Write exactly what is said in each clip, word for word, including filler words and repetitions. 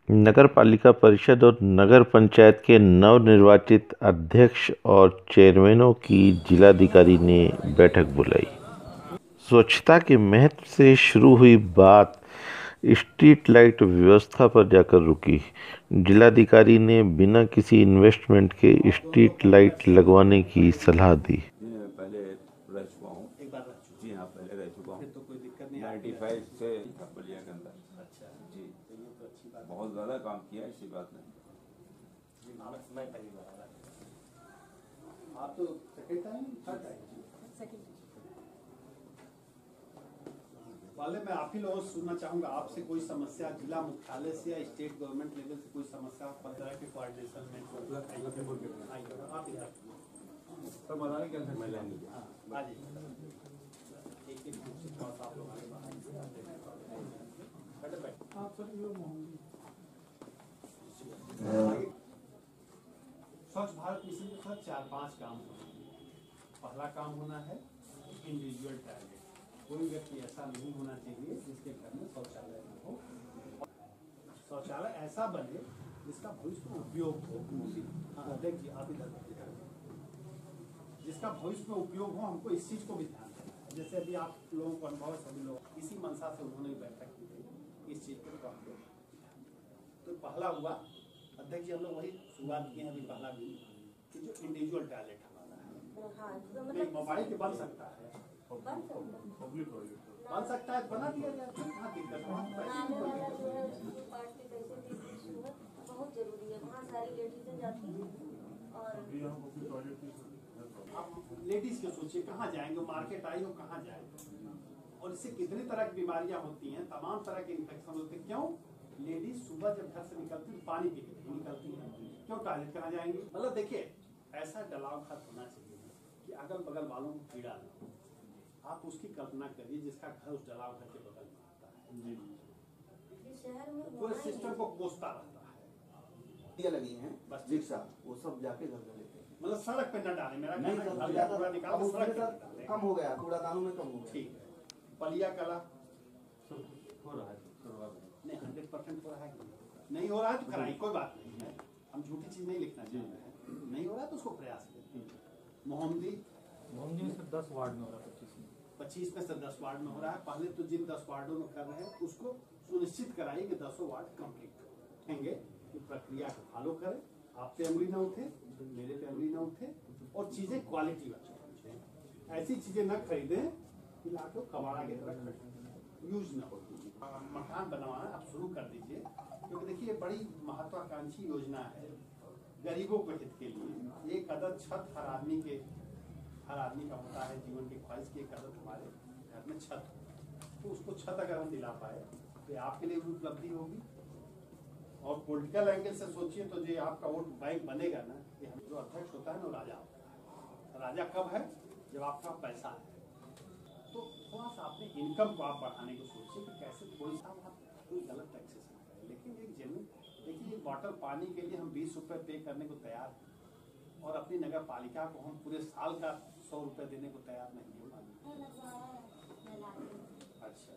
नगर पालिका परिषद और नगर पंचायत के नवनिर्वाचित अध्यक्ष और चेयरमैनों की जिलाधिकारी ने बैठक बुलाई। स्वच्छता के महत्व से शुरू हुई बात स्ट्रीट लाइट व्यवस्था पर जाकर रुकी। जिलाधिकारी ने बिना किसी इन्वेस्टमेंट के स्ट्रीट लाइट लगवाने की सलाह दी। पहले रह चुका हूँ। एक बार जी हाँ, पहले रह चुका हूँ। तो कोई दिक्कत नहीं। नाइन्टी फाइव से बलिया के अंदर। अच्छा जी, तो ये तो अच्छी बात। बहुत ज़्यादा काम किया है, ऐसी बात नहीं। जी मैं पहली बार आ रहा। आप तो second time third time second वाले मैं आप ही लोगों से सुनना चाहूँगा, आपसे कोई समस्या जिला मुख्यालय से या स्टेट गवर्नमेंट लेवल से कोई समस्या पंद्रह के कोऑर्डिनेशन में आप इधर सर मनाने के अंदर महिला नहीं। हाँ जी, एक एक ग्रुप से थोड़ा सा आप लोग आगे स्वच्छ भारत मिशन के साथ चार पांच काम होने हैं। पहला काम होना है इंडिविजुअल टॉयलेट। कोई व्यक्ति ऐसा नहीं होना चाहिए जिसके घर में शौचालय न हो। शौचालय ऐसा बने जिसका भविष्य में उपयोग हो। हाँ देखिए आप इधर जिसका भविष्य में उपयोग हो, हमको इस चीज को भी ध्यान देना है। जैसे अभी आप लोगों को अनुभव सभी लोग इसी मंशा से उन्होंने बैठक की थी इस चीज को। तो पहला हुआ अध्यक्ष जी, हम लोग वही शुरुआत किए हैं अभी पहला भी कि जो इंडिविजुअल टॉयलेट हमारा है मोबाइल के बन सकता है, बन सकता है, बना दिया जाए। हाँ दिक्कत बहुत जरूरी है, वहाँ सारी लेडीजें जाती हैं और आप लेडीज के सोचिए कहाँ जाएंगे, मार्केट आई हो कहाँ जाएंगे, और इससे कितनी तरह की बीमारियां होती हैं, तमाम तरह के इन्फेक्शन होते हैं। क्यों? लेडीज सुबह जब घर से निकलती है पानी पी के निकलती है, क्यों टॉयलेट कहाँ जाएंगी? मतलब देखिए ऐसा डलाव खत होना चाहिए कि अगल बगल वालों को पीड़ा न हो। आप उसकी कल्पना करिए जिसका घर उस डलाव घर के बगल में आता है, पूरे सिस्टम को कोसता रहता है। ये लगी हैं बस रिक्शा, वो सब जाके घर घर लेते हैं। मतलब सड़क पे न डाले, मेरा नहीं कूड़ा निकाल सड़क पे डाले। कम हो गया, कूड़ादानों में कम हो गया। ठीक है, पलिया कला हो रहा है, नहीं हंड्रेड परसेंट हो रहा है, नहीं हो रहा है तो कराई, कोई बात नहीं है। हम झूठी चीज नहीं लिखना चाह रहे हैं, नहीं हो रहा है तो उसको प्रयास करें। मोहम्मदी मोहम्मदी में सिर्फ दस वार्ड में हो रहा है, पच्चीस में पच्चीस में से दस वार्ड में हो रहा है। पहले तो जिन दस वार्डों में कर रहे हैं उसको सुनिश्चित कराइए कि दसों वार्ड कंप्लीट होंगे, कि प्रक्रिया को फॉलो करें। आप पे अंगुली ना उठे, मेरे पे अंगुली ना उठे, और चीजें क्वालिटी वाली, ऐसी चीजें न खरीदें कि लाके कबाड़ा की तरह यूज न हो। मकान बनवाना आप शुरू कर दीजिए, क्योंकि देखिए बड़ी महत्वाकांक्षी योजना है गरीबों के हित के लिए। एक अदद छत हर आदमी के हर आदमी का होता है जीवन की ख्वाहिश की एक अदद हमारे घर में छत हो, तो उसको छत अगर हम दिला पाए तो आपके लिए भी उपलब्धि होगी। और पॉलिटिकल एंगल से सोचिए तो जो आपका वोट बैंक बनेगा ना, ये हम जो अध्यक्ष होता है ना राजा होता है। राजा कब है? जब आपका पैसा है। तो थोड़ा सा अपने इनकम को आप बढ़ाने को सोचिए कि कैसे थोड़ी सा आप कोई गलत टैक्सेस ना करें, लेकिन एक जेन्युइन देखिए बॉटल पानी के लिए हम बीस रुपए पे करने को तैयार हैं, और अपनी नगर पालिका को हम पूरे साल का सौ रुपए देने को तैयार नहीं है। अच्छा,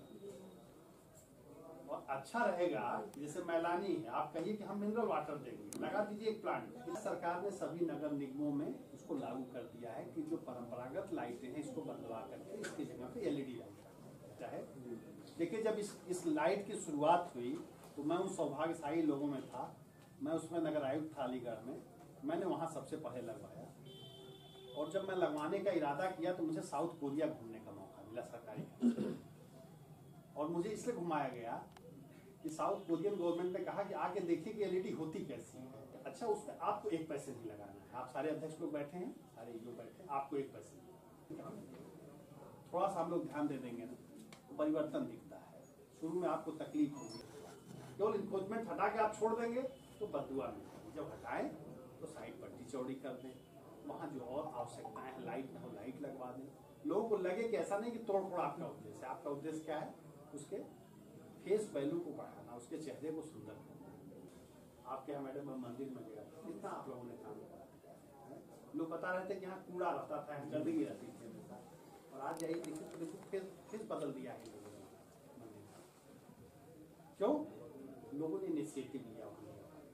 और अच्छा रहेगा जैसे मैलानी है, आप कहिए कि हम मिनरल वाटर देंगे, लगा दीजिए एक प्लांट। इस सरकार ने सभी नगर निगमों में इसको लागू कर दिया है कि जो परंपरागत लाइटें हैं इसको बदलवा करके इसकी जगह पे एलईडी लाइट चाहे। देखिए जब इस इस लाइट की शुरुआत हुई तो मैं उन सौभाग्यशाली लोगों में था, मैं उसमें नगर आयुक्त था अलीगढ़ में, मैंने वहाँ सबसे पहले लगवाया। और जब मैं लगवाने का इरादा किया तो मुझे साउथ कोरिया घूमने का मौका मिला सरकारी, और मुझे इसलिए घुमाया गया कि साउथ कोरियन गवर्नमेंट ने कहा कि आके देखिए कि एलईडी होती कैसी है। अच्छा, उसमें आपको एक पैसे नहीं लगाना है, आप सारे अध्यक्ष लोग बैठे हैं, सारे जो बैठे हैं, आपको एक पैसे नहीं। थोड़ा सा हम लोग ध्यान दे देंगे ना तो परिवर्तन दिखता है। शुरू में आपको तकलीफ होगी, केवल इंक्रोचमेंट हटा के आप छोड़ देंगे तो बददुआ मिलेगी। जब हटाएं तो साइड पट्टी चौड़ी कर दें, वहाँ जो और आवश्यकताएं हैं लाइट हो लाइट लगवा दें। लोगों को लगे कि ऐसा नहीं कि तोड़ फोड़ आपका उद्देश्य है। आपका उद्देश्य क्या है? उसके फेस वैल्यू को बढ़ाना, उसके चेहरे को सुंदर करना। आपके यहाँ मैडम मंदिर में गया था, कितना आप लोगों ने काम करा। लोग बता रहे थे कि यहाँ कूड़ा रहता था, यहाँ गंदगी रहती थी, और आज जाइए देखिए तो देखो फिर फिर बदल दिया है। क्यों? लोगों ने इनिशिएटिव लिया वहाँ।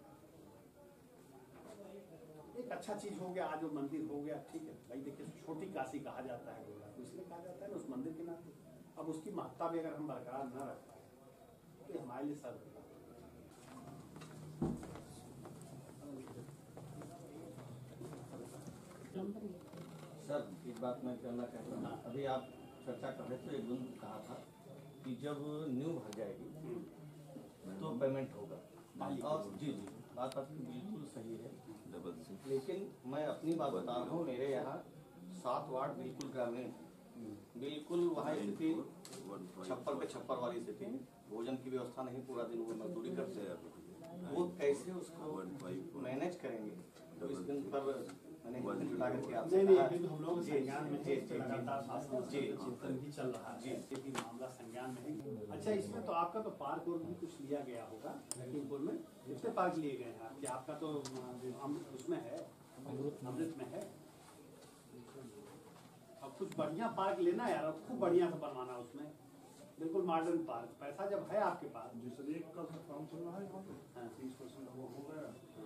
एक अच्छा चीज हो गया, आज वो मंदिर हो गया, ठीक है भाई। देखिए छोटी काशी कहा जाता है गोला, तो इसलिए कहा जाता है ना उस मंदिर के नाते। अब उसकी महत्ता भी अगर हम बरकरार न रख पाए तो ये हमारे लिए सर्व सर एक बात मैं करना चाहता हूँ। अभी आप चर्चा कर रहे थे, एक दिन कहा था कि जब न्यू भर जाएगी तो पेमेंट होगा। और जी जी बात आपकी बिल्कुल सही है, लेकिन मैं अपनी बात बता रहा हूँ। मेरे यहाँ सात वार्ड बिल्कुल ग्रामीण, बिल्कुल वहाँ स्थिति छप्पर पे छप्पर वाली स्थिति, भोजन की व्यवस्था नहीं, पूरा दिन वो मजदूरी करते हैं। वो कैसे उसको मैनेज करेंगे? तो इस दिन पर मैंने जुटा करके आपसे नहीं नहीं कहा। अभी तो हम लोग जी, संज्ञान में जी, है, जी, लगातार शासन जी, चिंतन भी चल रहा है, जी। ये मामला संज्ञान में है। अच्छा, इसमें तो आपका तो पार्क और भी कुछ लिया गया होगा लखीमपुर में। कितने पार्क लिए गए हैं आपके? आपका तो अम- उसमें है, अमृत में है। अब कुछ बढ़िया पार्क लेना यार, अब खूब बढ़िया से बनवाना उसमें, बिल्कुल मॉडर्न पार्क। पैसा जब है आपके पास। जी सर, एक का काम चल रहा है यहाँ पे, हाँ। तीस परसेंट वो हो गया।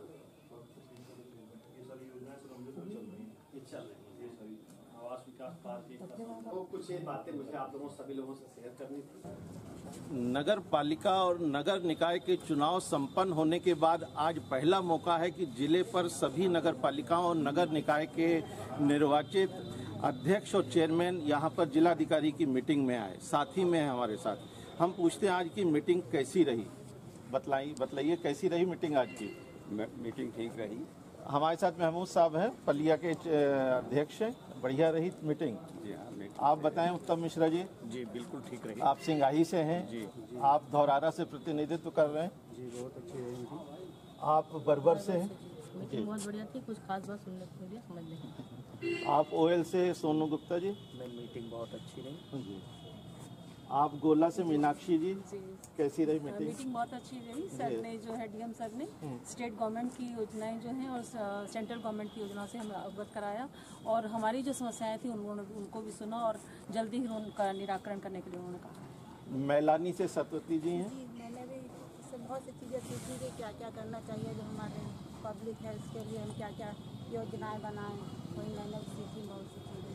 ये सारी योजनाएं सर अमृत में चल रही हैं। ये चल रही है ये सारी आवास विकास पार्क एक परसेंट। तो कुछ ये बातें मुझे आप लोगों सभी लोगों से शेयर करनी थी। नगर पालिका और नगर निकाय के चुनाव संपन्न होने के बाद आज पहला मौका है कि जिले पर सभी नगर पालिकाओं और नगर निकाय के निर्वाचित अध्यक्ष और चेयरमैन यहाँ पर जिलाधिकारी की मीटिंग में आए, साथी में है हमारे साथ। हम पूछते हैं आज की मीटिंग कैसी रही, बतलाइए बतलाइए कैसी रही मीटिंग आज की? मीटिंग ठीक रही। हमारे साथ महमूद साहब हैं, पलिया के अध्यक्ष हैं। बढ़िया रही मीटिंग। जी हाँ, मीटिंग आप बताएं उत्तम मिश्रा जी। जी बिल्कुल ठीक रही। आप सिंगाही से हैं जी। आप धौरारा से प्रतिनिधित्व कर रहे हैं जी बहुत अच्छी रही मीटिंग। आप बरबर से हैं मीटिंग बहुत बढ़िया थी, कुछ खास बात सुनने को मिली समझ नहीं। आप ओएल से सोनू गुप्ता जी। मीटिंग बहुत अच्छी रही। जी। आप गोला से मीनाक्षी जी, जी कैसी रही मीटिंग? मीटिंग बहुत अच्छी रही। सर ने जो है डीएम सर ने स्टेट गवर्नमेंट की योजनाएं जो हैं और सेंट्रल गवर्नमेंट की योजनाओं से हमें अवगत कराया और हमारी जो समस्याएं थी उन्होंने उनको भी सुना और जल्दी ही उनका निराकरण करने के लिए उन्होंने कहा। मैलानी से सतवती जी हैं। जी, मैंने भी इससे बहुत सी चीज़ें सीखी कि क्या क्या करना चाहिए जो हमारे पब्लिक है, उसके लिए हम क्या क्या योजनाएं बनाएं, वही मैंने भी सीखी बहुत सी चीज़ें।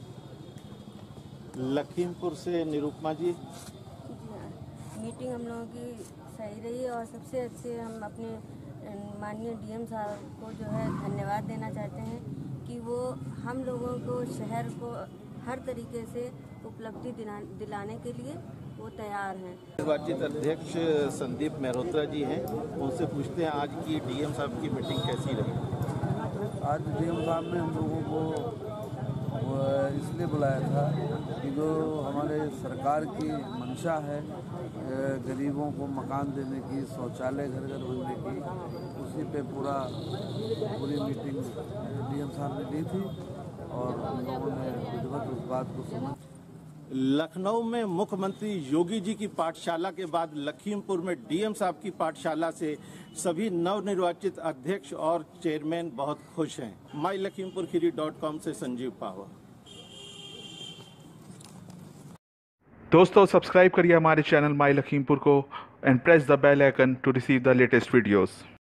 लखीमपुर से निरुपमा जी। जी हाँ, मीटिंग हम लोगों की सही रही और सबसे अच्छे हम अपने माननीय डीएम साहब को जो है धन्यवाद देना चाहते हैं कि वो हम लोगों को शहर को हर तरीके से उपलब्धि दिला, दिलाने के लिए वो तैयार हैं। निर्वाचित अध्यक्ष संदीप मेहरोत्रा जी हैं, उनसे पूछते हैं आज की डीएम साहब की मीटिंग कैसी रही? आज डीएम साहब ने हम लोगों को इसलिए बुलाया था कि जो हमारे सरकार की मंशा है गरीबों को मकान देने की, शौचालय घर घर बनने की, उसी पे पूरा पूरी मीटिंग डीएम साहब ने ली थी और हम लोगों ने विधिवत उस बात को समझ। लखनऊ में मुख्यमंत्री योगी जी की पाठशाला के बाद लखीमपुर में डीएम साहब की पाठशाला से सभी नवनिर्वाचित अध्यक्ष और चेयरमैन बहुत खुश हैं। My Lakhimpur Kheri dot com से संजीव पावा। दोस्तों सब्सक्राइब करिए हमारे चैनल माई लखीमपुर को and press the bell icon to receive the latest videos.